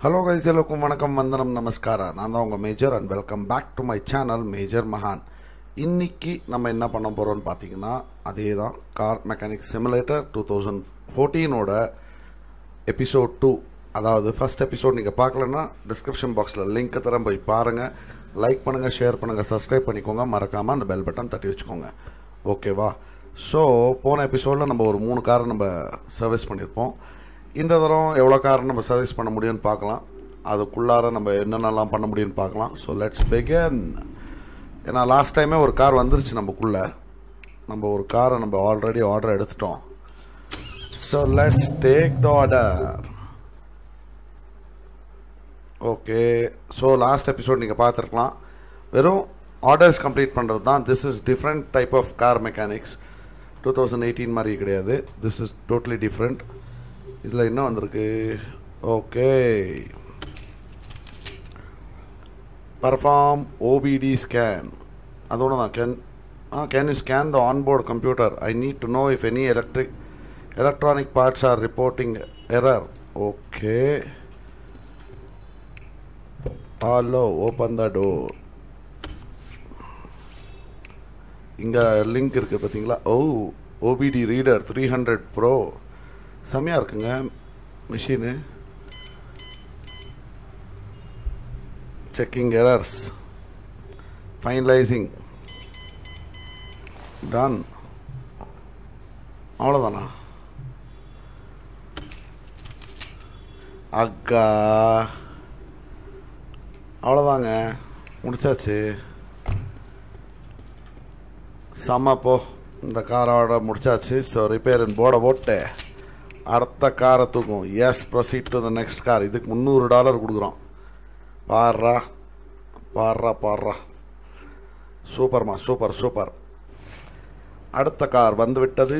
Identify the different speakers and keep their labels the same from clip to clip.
Speaker 1: Hello guys, எல்லாருக்கும் வணக்கம், வந்தனம், நமஸ்காரம். நான் தான் உங்கள் major and welcome back to my channel major மகான். இன்றைக்கி நம்ம என்ன பண்ண போகிறோம்னு பார்த்தீங்கன்னா, அதே தான் கார் மெக்கானிக் சிமுலேட்டர் 2014ஓட எபிசோட் 2. அதாவது ஃபஸ்ட் எபிசோட் நீங்கள் பார்க்கலன்னா டிஸ்கிரிப்ஷன் பாக்ஸில் லிங்க்கை தரேன், போய் பாருங்கள். லைக் பண்ணுங்கள், ஷேர் பண்ணுங்கள், சப்ஸ்கிரைப் பண்ணிக்கோங்க. மறக்காமல் அந்த பெல் பட்டன் தட்டி வச்சுக்கோங்க. ஓகேவா? ஸோ போன எபிசோடில் நம்ம ஒரு 3 காரை நம்ம சர்வீஸ் பண்ணியிருப்போம். இந்த தரம் எவ்வளோ காரை நம்ம சர்வீஸ் பண்ண முடியும்னு பார்க்கலாம். அதுக்குள்ளார நம்ம என்னென்னலாம் பண்ண முடியும்னு பார்க்கலாம். So let's begin. ஏன்னா லாஸ்ட் டைமே ஒரு கார் வந்துருச்சு நமக்குள்ளே. நம்ம ஒரு காரை நம்ம ஆல்ரெடி ஆர்டர் எடுத்துட்டோம். So let's take the order. Okay, so last episode நீங்கள் பார்த்துருக்கலாம். வெறும் ஆர்டர்ஸ் கம்ப்ளீட் பண்ணுறது தான். This is different type of car mechanics. 2018 மாதிரி கிடையாது. This is totally different. இதில் என்ன வந்திருக்கு? Okay, perform OBD scan. அதோட தான் can you scan the onboard computer? I need to know if any electronic parts are reporting error. Okay, hello, open the door. இங்கே link இருக்குது பார்த்தீங்களா? OBD reader 300 pro. செம்மையாக இருக்குங்க machine. Checking errors, finalizing, done. அவ்வளோதானா? அக்கா, அவ்வளோதாங்க, முடிச்சாச்சு. செம்மப்போ இந்த காரோட முடிச்சாச்சு. ஸோ ரிப்பேர் அண்ட் போர்டை போட்டு அடுத்த காரை தூக்கும். Yes, proceed to the next car. இதுக்கு $300 கொடுக்குறோம். பாடுறா பாடுறா பாடுறா. சூப்பர்மா, சூப்பர் சூப்பர். அடுத்த கார் வந்து விட்டது.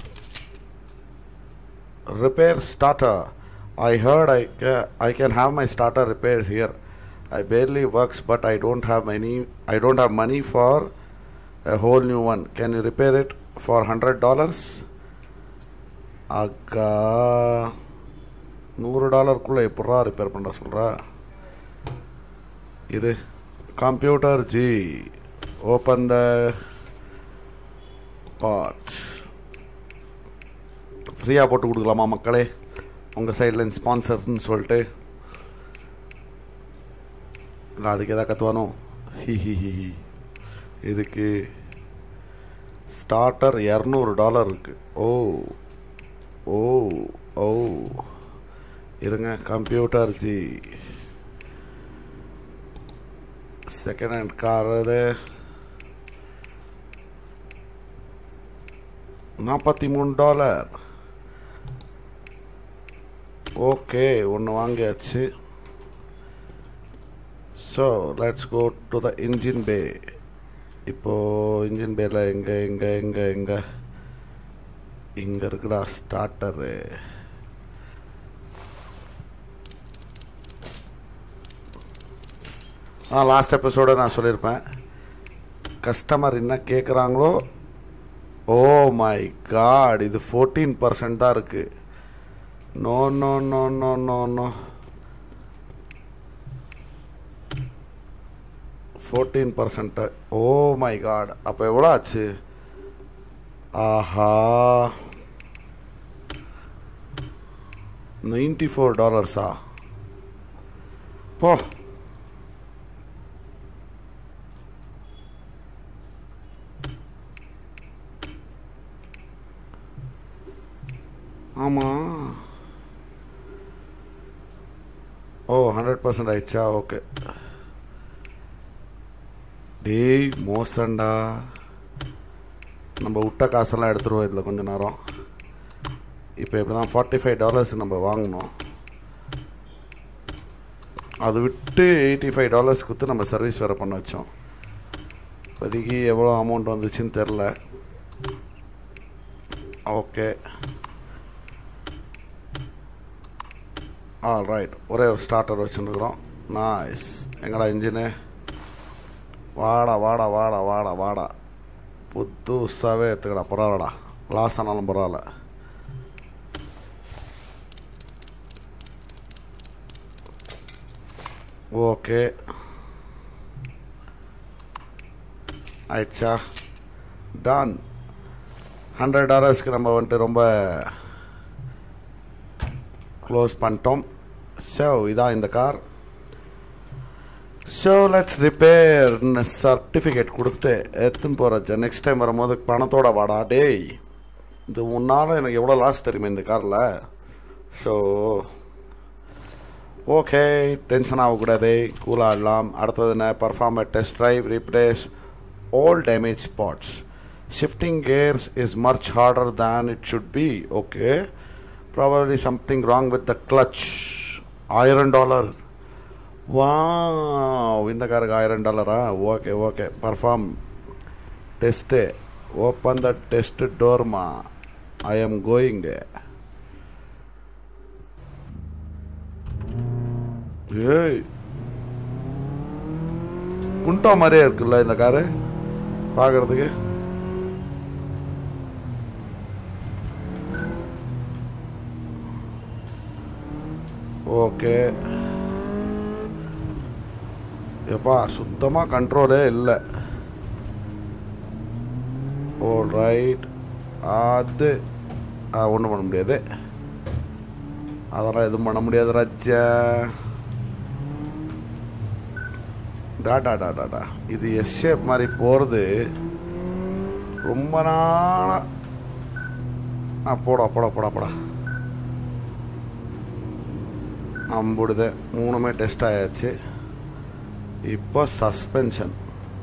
Speaker 1: Repair starter. I heard I can have my starter repair here. I barely works, but I don't have money for a whole new one. Can you repair it for $100? அக்கா, $100 எப்படா repair பண்ணுற சொல்கிறா? இது computer ji, open the part. ஃப்ரீயாக போட்டு கொடுக்கலாமா மக்களே? உங்கள் சைடில் ஸ்பான்சர்ஸ்ன்னு சொல்லிட்டு. இல்லை அதுக்கு எதாவது கற்றுவானோ? இதுக்கு ஸ்டார்டர் $200 இருக்குது. ஓ இருங்க. Computer ji second hand car. அது $43. ஓகே, ஒன்று வாங்கியாச்சு. So let's go to the engine bay. இப்போது இன்ஜின் பேயில் இங்கே இருக்குடா ஸ்டார்டரு. லாஸ்ட் எபிசோட நான் சொல்லியிருப்பேன், கஸ்டமர் என்ன கேட்குறாங்களோ. ஓ மை காட், இது 14% தான் இருக்குது. No no no no no no 14%. Oh my god, அப்போ எவ்வளோ ஆச்சு? ஆஹா, $94. போ. ஆமாம். 100% ஆயிடுச்சா? ஓகே. டேய் மோசண்டா, நம்ம விட்ட காசெல்லாம் எடுத்துருவோம் இதில் கொஞ்ச நேரம். இப்போ இப்படி தான் $45 நம்ம வாங்கினோம். அது விட்டு $85 கொடுத்து நம்ம சர்வீஸ் வேறு பண்ண வச்சோம். இப்போதைக்கு எவ்வளோ அமௌண்ட் வந்துச்சுன்னு தெரில. Okay, all right. ஒரே ஒரு ஸ்டார்டர் வச்சுருக்குறோம். நைஸ். எங்கடா இன்ஜினு? வாடா வாடா வாடா வாடா வாடா. புதுசாகவே எடுத்துக்கடா. பரவாயில்லடா, லாஸ் ஆனாலும் பரவாயில்ல. ஓகே ஆயிடுச்சா? டான். $100 நம்ம வந்துட்டு ரொம்ப க்ளோஸ் பண்ணிட்டோம். ஸோ இதான் இந்த கார். ஸோ லெட்ஸ் ரிப்பேர்னு சர்டிஃபிகேட் கொடுத்துட்டு எடுத்துன்னு போகிறேன். நெக்ஸ்ட் டைம் வரும்போது பணத்தோட வாடா டேய். இது முன்னால் எனக்கு எவ்வளோ லாஸ் தெரியுமா இந்த காரில். ஸோ ஓகே, டென்ஷன் ஆகக்கூடாது, கூலாக ஆடலாம். அடுத்தது என்ன? Perform test drive, replace all damaged spots. Shifting gears is much harder than it should be. Okay, probably something wrong with the clutch. $1,000. Wow, இந்த காருக்கு $1,000. Okay okay, perform test. Open the test டோர்மா. I am going. ஏய், புண்டா மாதிரியே இருக்குல்ல இந்த car பார்க்கறதுக்கு. Okay எப்பா, சுத்தமாக கண்ட்ரோலே இல்லை. ஓ ரைட், அது ஒன்றும் பண்ண முடியாது, அதெல்லாம் எதுவும் பண்ண முடியாது ராஜா. டாடா இது எஸ் ஷேப் மாதிரி போகிறது ரொம்ப நாளாக. போடா போடா போடா போடா. அம்புடுது, 3மே டெஸ்ட் ஆயாச்சு. இப்போ சஸ்பென்ஷன்.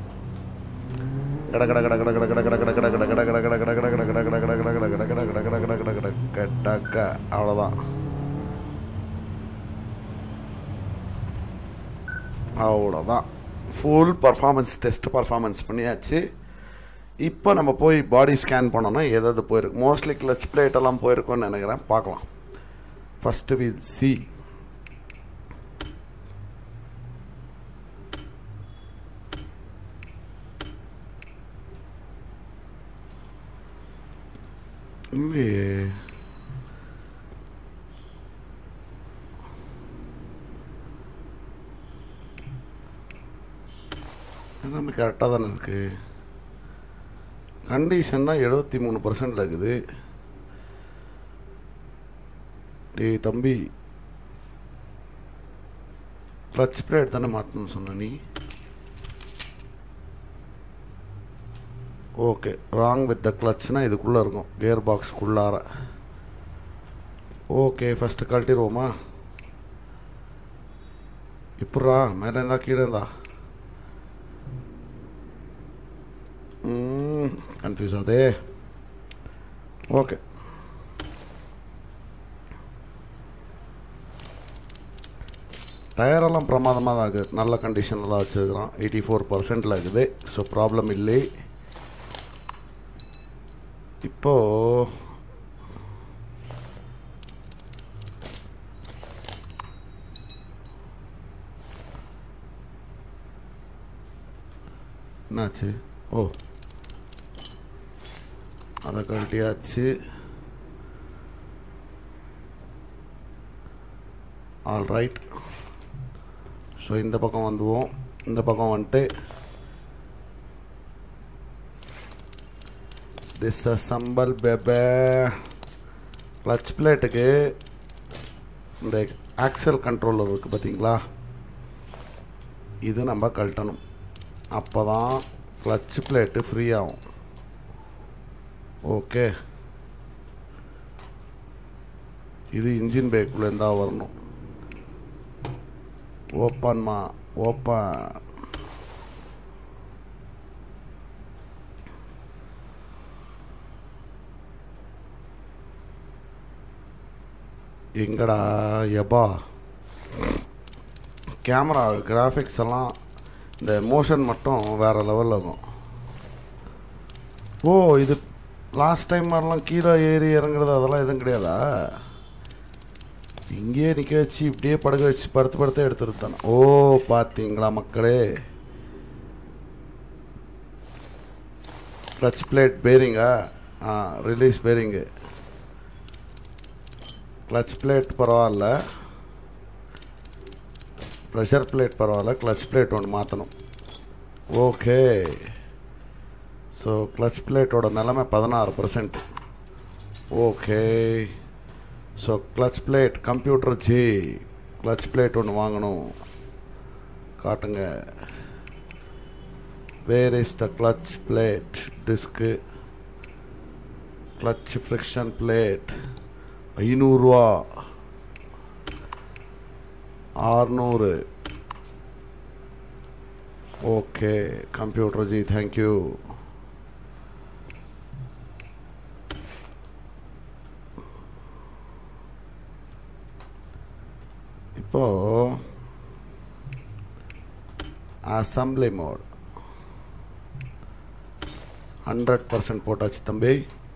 Speaker 1: அவ்வளோதான். அவ்வளோதான், ஃபுல் பர்ஃபார்மன்ஸ் டெஸ்ட் பர்ஃபார்மன்ஸ் பண்ணியாச்சு. இப்போ நம்ம போய் பாடி ஸ்கேன் பண்ணோன்னா எதாவது போயிருக்கு. மோஸ்ட்லி கிளச் பிளேட்டெல்லாம் போயிருக்கோன்னு நினைக்கிறேன். பார்க்கலாம். First we see. இல்லையே, எல்லாமே கரெக்டாக தானே இருக்குது. கண்டிஷன் தான் 73% இருக்குது. டேய் தம்பி, கிளச் பிளேட் தானே மாற்றணும்னு சொன்ன நீ. ஓகே, ராங் வித் த கிளச்னா இதுக்குள்ளே இருக்கும், கியர் பாக்ஸ்க்குள்ளார. ஓகே, ஃபஸ்ட்டு கழட்டிடுவோமா? இப்பட்றா, மேலே இருந்தா கீழே இருந்தா கன்ஃபியூஸ் ஆகுதே. ஓகே, டயரெல்லாம் பிரமாதமாக தான் இருக்குது, நல்ல கண்டிஷனில் தான் வச்சுருக்குறான். 84% இருக்குது. ஸோ ப்ராப்ளம் இல்லை. இப்போது என்னாச்சு? ஓ, அதை கழட்டியாச்சு. All right. ஸோ இந்த பக்கம் வந்துவோம். இந்த பக்கம் வந்துட்டு டிஸ்அசம்பிள் பேபே. கிளச் பிளேட்டுக்கு இந்த ஆக்சல் கண்ட்ரோலர் இருக்குது பார்த்தீங்களா, இது நம்ம கழட்டணும். அப்போ தான் கிளச் பிளேட்டு ஃப்ரீ ஆகும். ஓகே, இது இன்ஜின் பேக்குள்ளேருந்து தான் வரணும். ஓப்பன்மா, ஓப்பன். எங்கடா எபா, கேமரா கிராஃபிக்ஸ் எல்லாம் இந்த மோஷன் மட்டும் வேறு லெவலில் இருக்கும். ஓ, இது லாஸ்ட் டைம் மாதிரிலாம் கீழே ஏறி இறங்குறது அதெல்லாம் எதுவும் கிடையாதா? இங்கேயே நிற்க வச்சு இப்படியே படுக்க வச்சு படுத்து எடுத்துட்டு தானே. ஓ பார்த்தீங்களா மக்களே, கிளச் பிளேட் பேரிங்கா? Release bearing. கிளச் பிளேட் பரவாயில்ல, ப்ரெஷர் பிளேட் பரவாயில்ல, கிளச் பிளேட் ஒன்று மாற்றணும். ஓகே, ஸோ கிளச் பிளேட்டோட நிலைமை 16%. Okay, so clutch plate computer ji clutch plate ஒன்று வாங்கணும். காட்டுங்க. Where is the clutch plate disc? Clutch friction plate 500 ரூபா, 600. Okay computer ji, thank you. இப்போ அசம்பிளி மோட் 100% போட்டாச்சு தம்பி.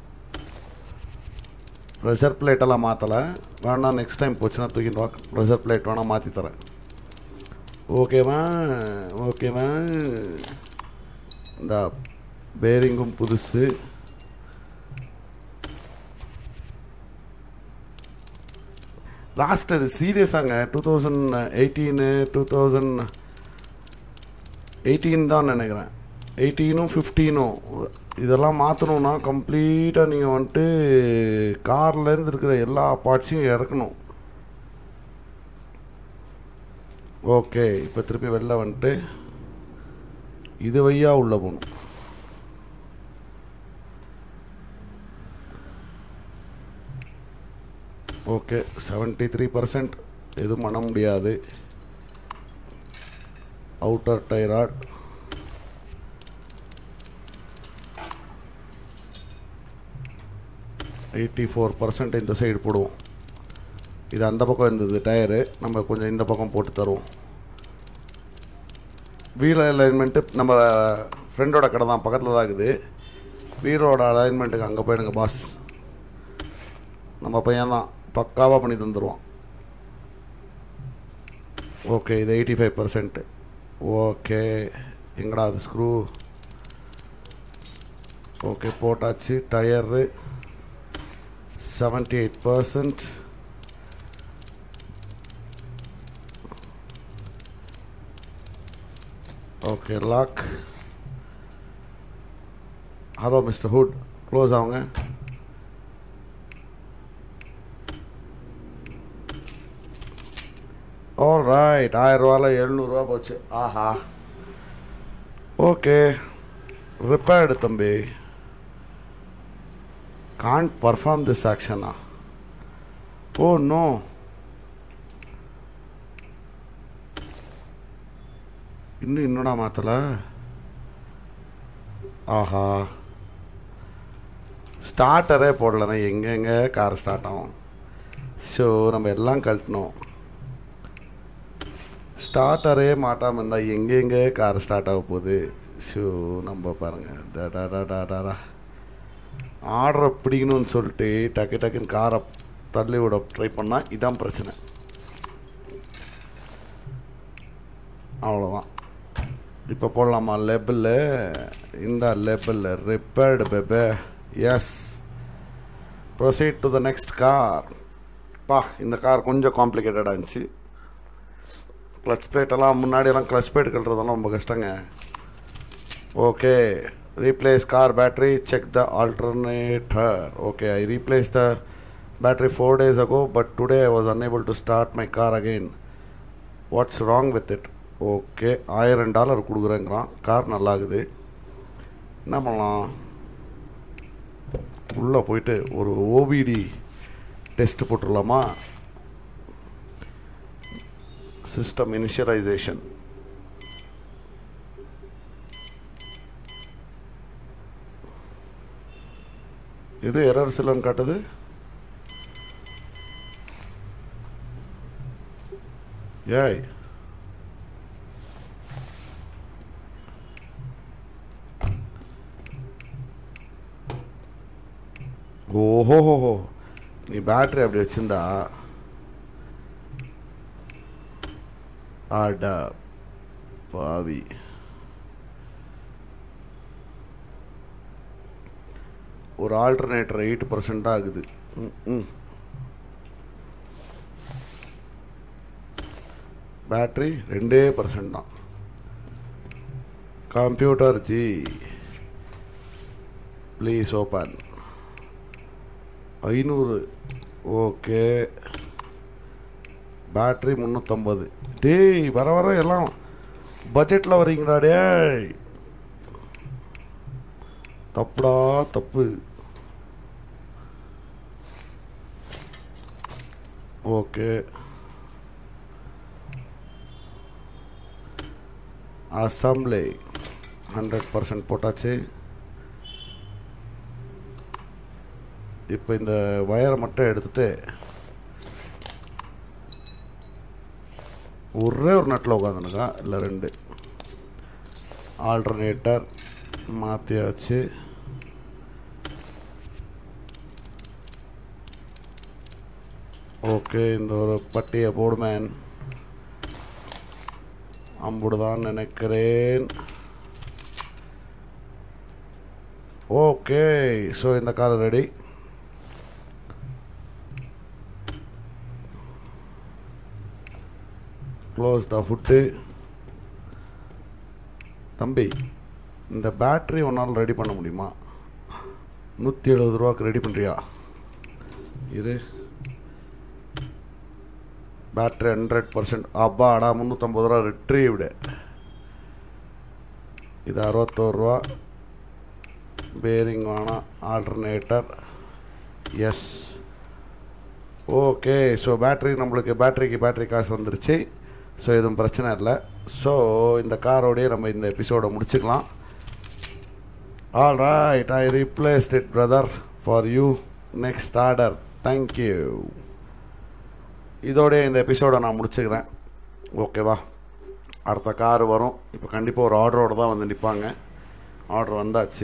Speaker 1: ப்ரெஷர் பிளேட்டெல்லாம் மாற்றலை, வேணா நெக்ஸ்ட் டைம் போச்சுன்னா தூக்கிட்டு வா, ப்ரெஷர் பிளேட் வேணால் மாற்றி தரேன். ஓகேவா? ஓகேவா? இந்த பேரிங்கும் புதுசு. லாஸ்ட் அது சீரியஸாங்க 2018 தான் நினைக்கிறேன். 18 15 இதெல்லாம் மாற்றணுன்னா கம்ப்ளீட்டாக நீங்கள் வந்துட்டு கார்லேருந்து இருக்கிற எல்லா பார்ட்ஸையும் இறக்கணும். ஓகே, இப்போ திருப்பி வெளில வந்துட்டு இது வழியாக உள்ளே போகணும். ஓகே 73% எதுவும் பண்ண முடியாது. அவுட்டர் டைராட் %84 இந்த சைடு போடுவோம். இது அந்த பக்கம் இருந்தது டயரு, நம்ம கொஞ்சம் இந்த பக்கம் போட்டு தருவோம். வீல் அலைன்மெண்ட்டு நம்ம ஃப்ரெண்டோட கடை தான், பக்கத்தில் தான் இருக்குது. வீலோட அலைன்மெண்ட்டுக்கு அங்கே போயிடுங்க பாஸ். நம்ம பையன் தான் பக்காவாக பண்ணி தந்துடுவான். ஓகே, இது 85%. ஓகே, எங்கடா அது ஸ்க்ரூ? ஓகே போட்டாச்சு. Tyre 78%. Okay lock. Hello mister hood, close ஆகுங்க. ஆல் ரைட், 1000 ரூபாயில் 700 ரூபா போச்சு. ஆஹா, ஓகே ரிப்பேர்டு தம்பி. can't perform this action. Oh no. இன்னும் மாற்றல. ஆஹா, ஸ்டார்டரே போடலன்னா எங்கெங்க கார் ஸ்டார்ட் ஆகும்? ஸோ நம்ம எல்லாம் கழட்டணும். ஸ்டார்டரே மாட்டாமல் இருந்தால் எங்கெங்கே கார் ஸ்டார்ட் ஆக போகுது? ஸோ நம்ம பாருங்கள், டாடா ஆர்டரை பிடிக்கணும்னு சொல்லிட்டு டக்குன்னு காரை தள்ளி விட ட்ரை பண்ணால் இதான் பிரச்சனை. அவ்வளோதான். இப்போ போடலாமா லேபிளில்? இந்த லேபிளில் ரிப்பேர்டு பேபே. Yes, proceed to the next car. இந்த கார் கொஞ்சம் காம்ப்ளிகேட்டடாக இருந்துச்சு. கிளச் பிளேட்டெல்லாம் முன்னாடியெல்லாம் கிளச் பிளேட் கட்டுறதெல்லாம் ரொம்ப கஷ்டங்க. Okay, replace car battery, check the alternator. Okay, I replaced the battery 4 days ago, but today I was unable to start my car again. What's wrong with it? Okay, $1000 கொடுக்குறேங்கிறான். Car நல்லா இருக்குது. என்ன பண்ணலாம்? உள்ளே போயிட்டு ஒரு OBD டெஸ்ட் போட்டுடலாமா? System initialization. இது எரர் இல்லைன்னு காட்டுது. ஏய், ஓஹோஹோ, நீ பேட்டரி அப்படி வச்சிருந்தா ஆடா பாவி. ஒரு ஆல்டர்னேட்டர் 8% தான் ஆகுது. பேட்ரி 2% தான். Computer ji please open. 500. Okay. Battery 350. டேய் வர வர எல்லாம் பட்ஜெட்டில் வரீங்களா? டேய் தப்புடா தப்பு. ஓகே. அசம்பிளி 100% போட்டாச்சு. இப்போ இந்த வயரை மட்டும் எடுத்துட்டு ஒரே ஒரு நட்டில் உட்காந்துனுக்கா, இல்லை 2. ஆல்டர்னேட்டர் மாற்றியாச்சு. ஓகே. இந்த ஒரு பட்டியை போடுமேன். அம்புடுதான் நினைக்கிறேன். ஓகே. ஸோ இந்த car ready. Close the hood. தம்பி இந்த பேட்ரி ஒன்றால் ரெடி பண்ண முடியுமா? 170 ரூபாய்க்கு ரெடி பண்ணுறியா? இது பேட்ரி 100%. அப்பாடா 350 ரூபா ரிட்ரீவ்டு. இது 61 ரூபா. பேரிங் வேணாம். Alternator S. ஓகே. ஸோ பேட்டரிக்கு காசு வந்துருச்சு. ஸோ எதுவும் பிரச்சனை இல்லை. ஸோ இந்த காரோடையே நம்ம இந்த எபிசோடை முடிச்சுக்கலாம். All right, I replaced it brother for you. Next order. Thank you. இதோடைய இந்த எபிசோடை நான் முடிச்சுக்கிறேன். ஓகேவா? அடுத்த கார் வரும். இப்போ கண்டிப்பாக ஒரு ஆர்டரோடு தான் வந்து நிற்பாங்க. ஆர்டர் வந்தாச்சு.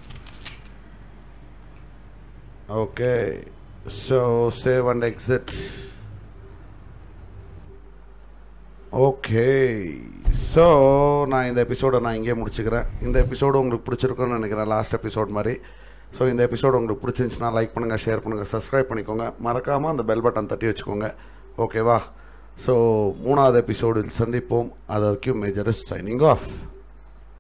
Speaker 1: Okay. So save and exit. Okay. So நான் இந்த எபிசோடை இங்கே முடிச்சுக்கிறேன். இந்த எபிசோடு உங்களுக்கு பிடிச்சிருக்குன்னு நினைக்கிறேன், லாஸ்ட் எபிசோட் மாதிரி. ஸோ இந்த எபிசோடு உங்களுக்கு பிடிச்சிருந்துச்சுன்னா லைக் பண்ணுங்கள், ஷேர் பண்ணுங்கள், சப்ஸ்கிரைப் பண்ணிக்கோங்க. மறக்காமல் அந்த பெல் பட்டன் தட்டி வச்சுக்கோங்க. ஓகேவா? ஸோ 3வது எபிசோடில் சந்திப்போம். அது வரைக்கும் மேஜர் இஸ் சைனிங் ஆஃப்.